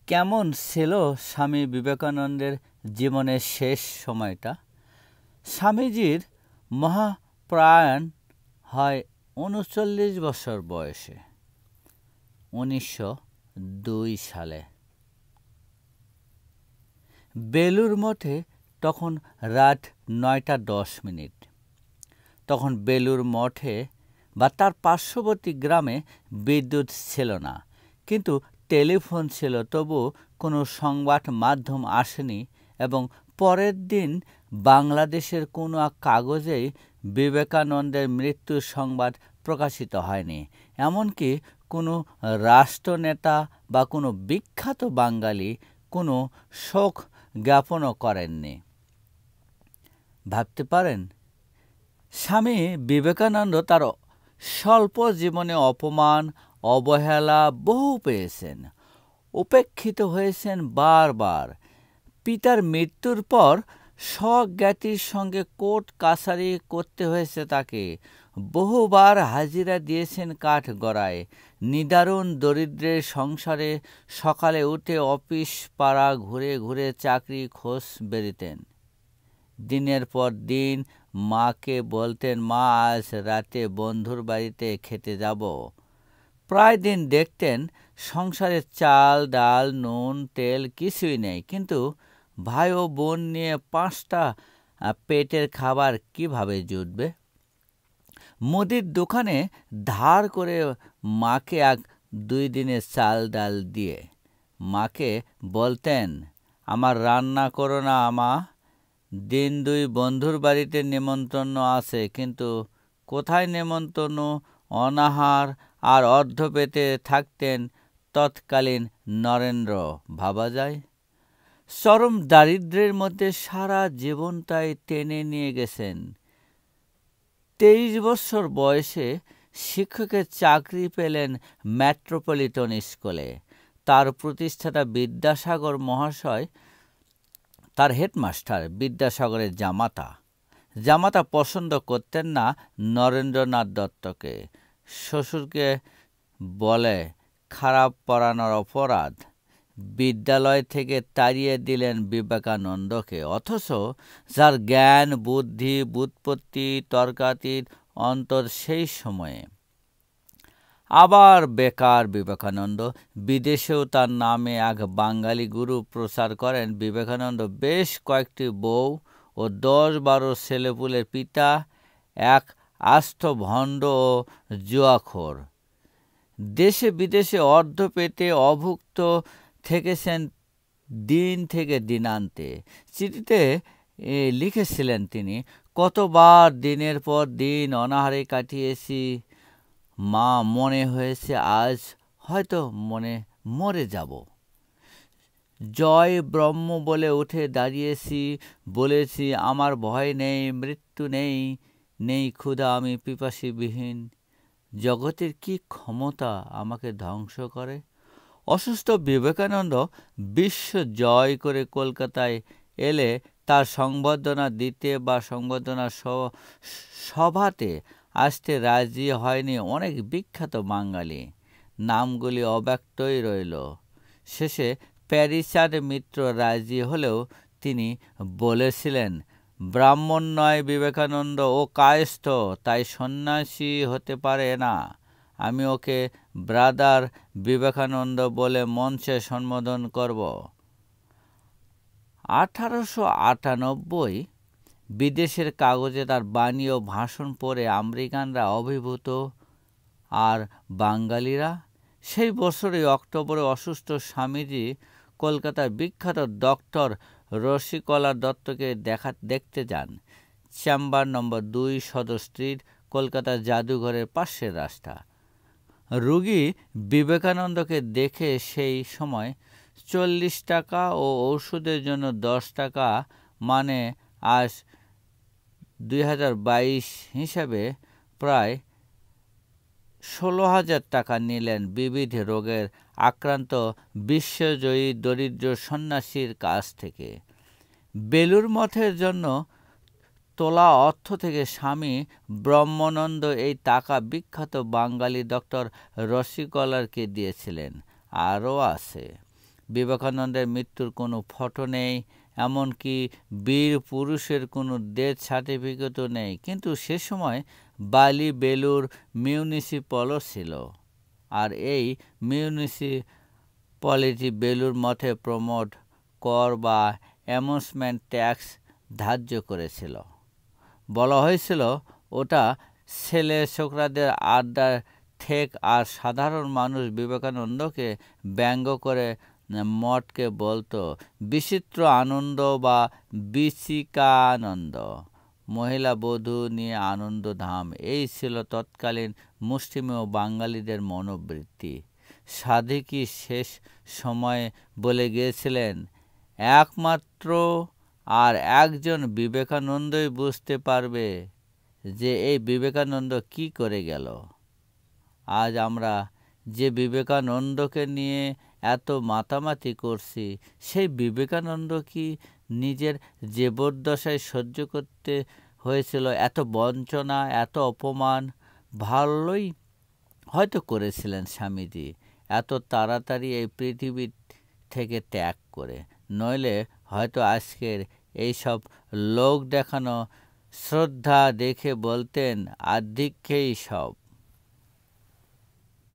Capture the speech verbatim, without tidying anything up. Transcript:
কেমন ছিল স্বামী বিবেকানন্দের জীবনের শেষ সময়টা? স্বামীজির মহাপ্রয়াণ হয় উনচল্লিশ বছর বয়সে উনিশশো দুই সালে। বেলুর মঠে তখন রাত নয়টা দশ মিনিট। তখন বেলুর মঠে বা তার পার্শ্ববর্তী গ্রামে বিদ্যুৎ ছিল না, কিন্তু টেলিফোন ছিল। তবু কোনো সংবাদ মাধ্যম আসেনি এবং পরের দিন বাংলাদেশের কোনো এক কাগজেই বিবেকানন্দের মৃত্যুর সংবাদ প্রকাশিত হয়নি। এমনকি কোনো রাষ্ট্রনেতা বা কোনো বিখ্যাত বাঙালি কোনো শোক জ্ঞাপনও করেননি। ভাবতে পারেন, স্বামী বিবেকানন্দ তার স্বল্প জীবনে অপমান, অবহেলা বহু পেয়েছেন, উপেক্ষিত হয়েছেন বারবার। পিতার মৃত্যুর পর স্বজ্ঞাতির সঙ্গে কোর্ট কাছারি করতে হয়েছে তাকে। বহুবার হাজিরা দিয়েছেন কাঠ গড়ায়। নিদারুণ দরিদ্রের সংসারে সকালে উঠে অফিস পাড়া ঘুরে ঘুরে চাকরি খোঁজ বেরিতেন। দিনের পর দিন মাকে বলতেন, মা আজ রাতে বন্ধুর বাড়িতে খেতে যাব। প্রায় দিন দেখতেন সংসারে চাল ডাল নুন তেল কিছুই নেই, কিন্তু ভাই ও বোন নিয়ে পাঁচটা পেটের খাবার কিভাবে জুটবে? মুদির দোকানে ধার করে মাকে এক দুই দিনের চাল ডাল দিয়ে মাকে বলতেন, আমার রান্না করো না মা, দিন দুই বন্ধুর বাড়িতে নেমন্তন্ন আছে। কিন্তু কোথায় নেমন্তন্ন? অনাহার আর অর্ধ পেতে থাকতেন তৎকালীন নরেন্দ্র। ভাবা যায়, চরম দারিদ্র্যের মধ্যে সারা জীবনটাই টেনে নিয়ে গেছেন। তেইশ বছর বয়সে শিক্ষকের চাকরি পেলেন মেট্রোপলিটন স্কুলে। তার প্রতিষ্ঠাতা বিদ্যাসাগর মহাশয় তার হেডমাস্টার। বিদ্যাসাগরের জামাতা জামাতা পছন্দ করতেন না নরেন্দ্রনাথ দত্তকে। শ্বশুরকে বলে খারাপ পড়ানোর অপরাধ। বিদ্যালয় থেকে তাড়িয়ে দিলেন বিবেকানন্দকে। অথচ যার জ্ঞান বুদ্ধি ব্যুৎপত্তি তর্কাতীত অন্তর সেই সময়ে। আবার বেকার বিবেকানন্দ। বিদেশেও তার নামে এক বাঙালি গুরু প্রচার করেন। বিবেকানন্দ বেশ কয়েকটি বউ ও দশ বারো ছেলেপুলের পিতা, এক আস্ত ভণ্ড ও জুয়াখোর। দেশে বিদেশে অর্ধ পেতে অভুক্ত থেকেছেন দিন থেকে দিনান্তে। চিঠিতে লিখেছিলেন তিনি, কতবার দিনের পর দিন অনাহারে কাটিয়েছি মা, মনে হয়েছে আজ হয়তো মনে মরে যাব। জয় ব্রহ্ম বলে উঠে দাঁড়িয়েছি, বলেছি আমার ভয় নেই, মৃত্যু নেই, নেই ক্ষুধা, আমি পিপাসীবিহীন। জগতের কি ক্ষমতা আমাকে ধ্বংস করে? অসুস্থ বিবেকানন্দ বিশ্ব জয় করে কলকাতায় এলে তার সংবর্ধনা দিতে বা সংবর্ধনা সভাতে আসতে রাজি হয়নি অনেক বিখ্যাত বাঙালি। নামগুলি অব্যক্তই রইল। শেষে প্যারিচাঁদ মিত্র রাজি হলেও তিনি বলেছিলেন, ব্রাহ্মণ নয় বিবেকানন্দ, ও কায়স্থ, তাই সন্ন্যাসী হতে পারে না। আমি ওকে ব্রাদার বিবেকানন্দ বলে মঞ্চে সম্বোধন করব। আঠারোশো আটানব্বই বিদেশের কাগজে তার বাণী ও ভাষণ পড়ে আমেরিকানরা অভিভূত, আর বাঙালিরা। সেই বছরই অক্টোবরে অসুস্থ স্বামীজি কলকাতার বিখ্যাত ডক্টর রসিকলা দত্তকে দেখা দেখতে যান। চেম্বার নম্বর দুই, সদর স্ট্রিট, কলকাতার জাদুঘরের পাশের রাস্তা। রোগী বিবেকানন্দকে দেখে সেই সময় চল্লিশ টাকা ও ওষুধের জন্য দশ টাকা, মানে আজ দুই হাজার বাইশ হিসাবে প্রায় ষোলো হাজার টাকা নিলেন বিবিধ রোগের আক্রান্ত বিশ্বজয়ী দরিদ্র সন্ন্যাসীর কাছ থেকে। বেলুর মঠের জন্য তোলা অর্থ থেকে স্বামী ব্রহ্মানন্দ এই টাকা বিখ্যাত বাঙালি ডক্টর রসিকলারকে দিয়েছিলেন। আরও আছে, বিবেকানন্দের মৃত্যুর কোনো ফটো নেই, এমনকি বীর পুরুষের কোনো ডেথ সার্টিফিকেটও নেই। কিন্তু সে সময় বালি বেলুর মিউনিসিপ্যালও ছিল, আর এই মিউনিসিপ্যালিটি বেলুর মঠে প্রমোট কর বা অ্যামুজমেন্ট ট্যাক্স ধার্য করেছিল। বলা হয়েছিল ওটা ছেলে ছোকরাদের আড্ডার ঠেক, আর সাধারণ মানুষ বিবেকানন্দকে ব্যঙ্গ করে মঠকে বলতো বিচিত্র আনন্দ বা বিচিকানন্দ, মহিলা বধূ নিয়ে আনন্দধাম। এই ছিল তৎকালীন মুষ্টিমেয় বাঙালিদের মনোবৃত্তি। সাধে শেষ সময়ে বলে গিয়েছিলেন, একমাত্র আর একজন বিবেকানন্দই বুঝতে পারবে যে এই বিবেকানন্দ কি করে গেল। আজ আমরা যে বিবেকানন্দকে নিয়ে এত মাতামাতি করছি, সেই বিবেকানন্দ কি নিজের জীবদ্দশায় সহ্য করতে হয়েছিল এত বঞ্চনা, এত অপমান? ভালোই হয়তো করেছিলেন স্বামীজি এত তাড়াতাড়ি এই পৃথিবী থেকে ত্যাগ করে, নইলে হয়তো আজকের এইসব লোক দেখানো শ্রদ্ধা দেখে বলতেন আর্ধিক্যেই সব।